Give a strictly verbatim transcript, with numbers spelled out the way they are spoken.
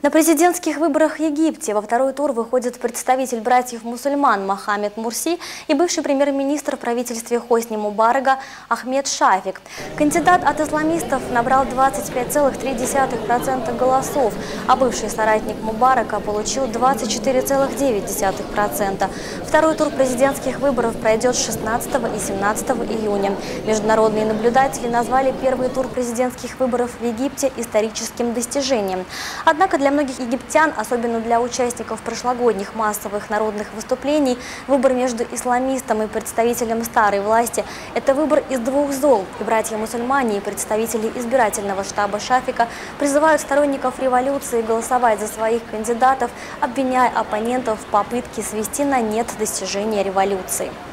На президентских выборах в Египте во второй тур выходит представитель братьев-мусульман Мохаммед Мурси и бывший премьер-министр в правительстве Хосни Мубарака Ахмед Шафик. Кандидат от исламистов набрал двадцать пять целых три десятых процента голосов, а бывший соратник Мубарака получил двадцать четыре целых девять десятых процента. Второй тур президентских выборов пройдет шестнадцатого и семнадцатого июня. Международные наблюдатели назвали первый тур президентских выборов в Египте историческим достижением. Однако для многих египтян, особенно для участников прошлогодних массовых народных выступлений, выбор между исламистом и представителем старой власти – это выбор из двух зол. И братья-мусульмане, и представители избирательного штаба Шафика призывают сторонников революции голосовать за своих кандидатов, обвиняя оппонентов в попытке свести на нет достижения революции.